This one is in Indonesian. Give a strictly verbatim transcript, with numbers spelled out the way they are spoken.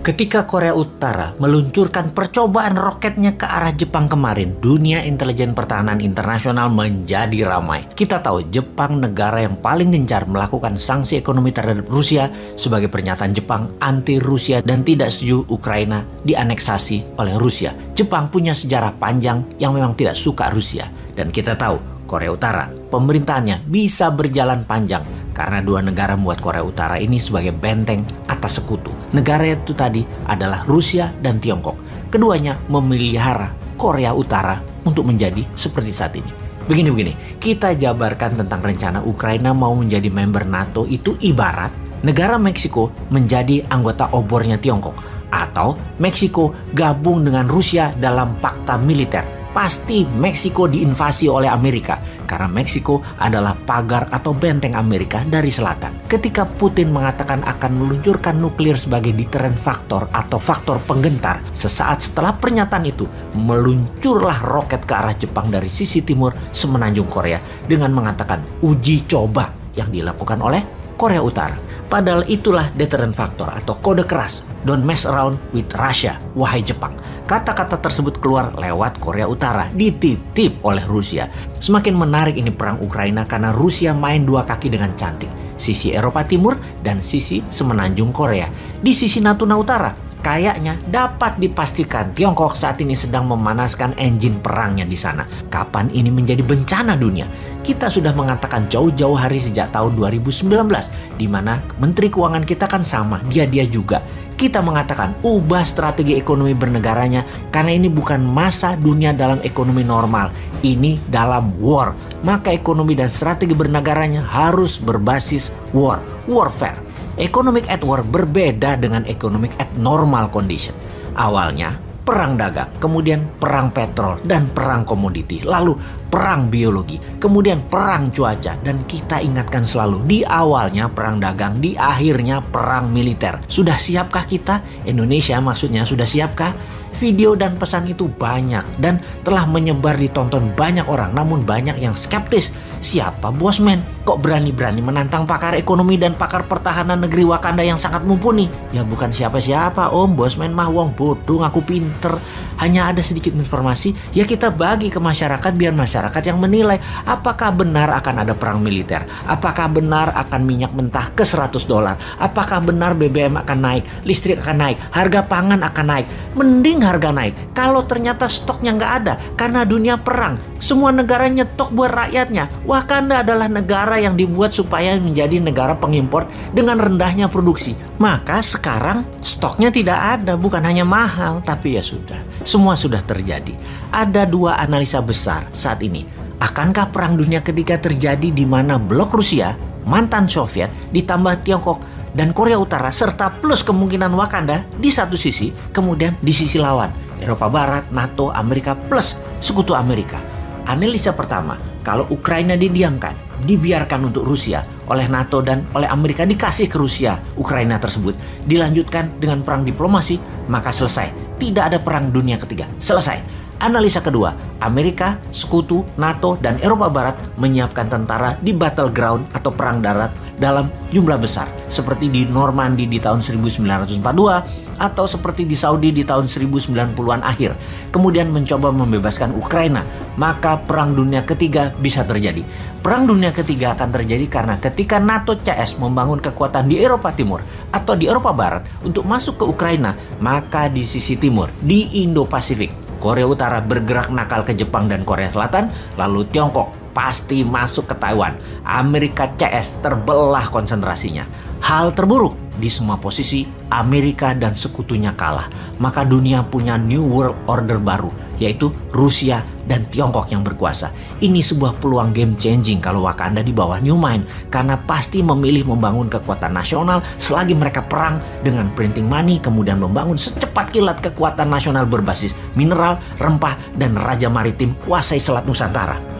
Ketika Korea Utara meluncurkan percobaan roketnya ke arah Jepang kemarin, dunia intelijen pertahanan internasional menjadi ramai. Kita tahu Jepang negara yang paling gencar melakukan sanksi ekonomi terhadap Rusia sebagai pernyataan Jepang anti Rusia dan tidak setuju Ukraina dianeksasi oleh Rusia. Jepang punya sejarah panjang yang memang tidak suka Rusia. Dan kita tahu Korea Utara, pemerintahannya bisa berjalan panjang karena dua negara membuat Korea Utara ini sebagai benteng atas sekutu. Negara itu tadi adalah Rusia dan Tiongkok. Keduanya memelihara Korea Utara untuk menjadi seperti saat ini. Begini-begini, kita jabarkan tentang rencana Ukraina mau menjadi member NATO itu ibarat negara Meksiko menjadi anggota obornya Tiongkok. Atau Meksiko gabung dengan Rusia dalam fakta militer. Pasti Meksiko diinvasi oleh Amerika karena Meksiko adalah pagar atau benteng Amerika dari selatan. Ketika Putin mengatakan akan meluncurkan nuklir sebagai deterrent factor atau faktor penggentar, sesaat setelah pernyataan itu meluncurlah roket ke arah Jepang dari sisi timur semenanjung Korea dengan mengatakan uji coba yang dilakukan oleh Korea Utara. Padahal itulah deterrent factor atau kode keras. Don't mess around with Russia, wahai Jepang. Kata-kata tersebut keluar lewat Korea Utara, dititip oleh Rusia. Semakin menarik ini perang Ukraina karena Rusia main dua kaki dengan cantik. Sisi Eropa Timur dan sisi semenanjung Korea. Di sisi Natuna Utara, kayaknya dapat dipastikan Tiongkok saat ini sedang memanaskan engine perangnya di sana. Kapan ini menjadi bencana dunia? Kita sudah mengatakan jauh-jauh hari sejak tahun dua ribu sembilan belas, di mana Menteri Keuangan kita kan sama, dia-dia juga. Kita mengatakan ubah strategi ekonomi bernegaranya karena ini bukan masa dunia dalam ekonomi normal. Ini dalam war. Maka ekonomi dan strategi bernegaranya harus berbasis war, warfare. Economic at war berbeda dengan economic at normal condition. Awalnya perang dagang, kemudian perang petrol dan perang komoditi, lalu perang biologi, kemudian perang cuaca. Dan kita ingatkan selalu, di awalnya perang dagang, di akhirnya perang militer. Sudah siapkah kita? Indonesia maksudnya sudah siapkah? Video dan pesan itu banyak dan telah menyebar ditonton banyak orang, namun banyak yang skeptis. Siapa bosman? Kok berani-berani menantang pakar ekonomi dan pakar pertahanan negeri Wakanda yang sangat mumpuni? Ya bukan siapa-siapa om, bosman mah wong bodoh ngaku pinter. Hanya ada sedikit informasi, ya kita bagi ke masyarakat biar masyarakat yang menilai apakah benar akan ada perang militer, apakah benar akan minyak mentah ke seratus dolar, apakah benar B B M akan naik, listrik akan naik, harga pangan akan naik. Mending harga naik kalau ternyata stoknya nggak ada karena dunia perang. Semua negara nyetok buat rakyatnya. Wakanda adalah negara yang dibuat supaya menjadi negara pengimpor dengan rendahnya produksi. Maka sekarang stoknya tidak ada, bukan hanya mahal, tapi ya sudah. Semua sudah terjadi. Ada dua analisa besar saat ini. Akankah perang dunia ketiga terjadi di mana blok Rusia, mantan Soviet, ditambah Tiongkok dan Korea Utara serta plus kemungkinan Wakanda di satu sisi, kemudian di sisi lawan Eropa Barat, NATO, Amerika plus sekutu Amerika. Analisa pertama, kalau Ukraina didiamkan, dibiarkan untuk Rusia oleh NATO dan oleh Amerika, dikasih ke Rusia Ukraina tersebut, dilanjutkan dengan perang diplomasi, maka selesai. Tidak ada perang dunia ketiga, selesai. Analisa kedua, Amerika, sekutu, NATO, dan Eropa Barat menyiapkan tentara di battleground atau perang darat dalam jumlah besar. Seperti di Normandy di tahun seribu sembilan ratus empat puluh dua atau seperti di Saudi di tahun seribu sembilan puluhan akhir. Kemudian mencoba membebaskan Ukraina, maka perang dunia ketiga bisa terjadi. Perang dunia ketiga akan terjadi karena ketika NATO C S membangun kekuatan di Eropa Timur atau di Eropa Barat untuk masuk ke Ukraina, maka di sisi timur, di Indo-Pasifik, Korea Utara bergerak nakal ke Jepang dan Korea Selatan, lalu Tiongkok pasti masuk ke Taiwan. Amerika C S terbelah konsentrasinya. Hal terburuk, di semua posisi Amerika dan sekutunya kalah. Maka dunia punya New World Order baru, yaitu Rusia dan Tiongkok yang berkuasa. Ini sebuah peluang game changing kalau Wakanda di bawah New Mind, karena pasti memilih membangun kekuatan nasional selagi mereka perang dengan printing money, kemudian membangun secepat kilat kekuatan nasional berbasis mineral, rempah, dan raja maritim kuasai Selat Nusantara.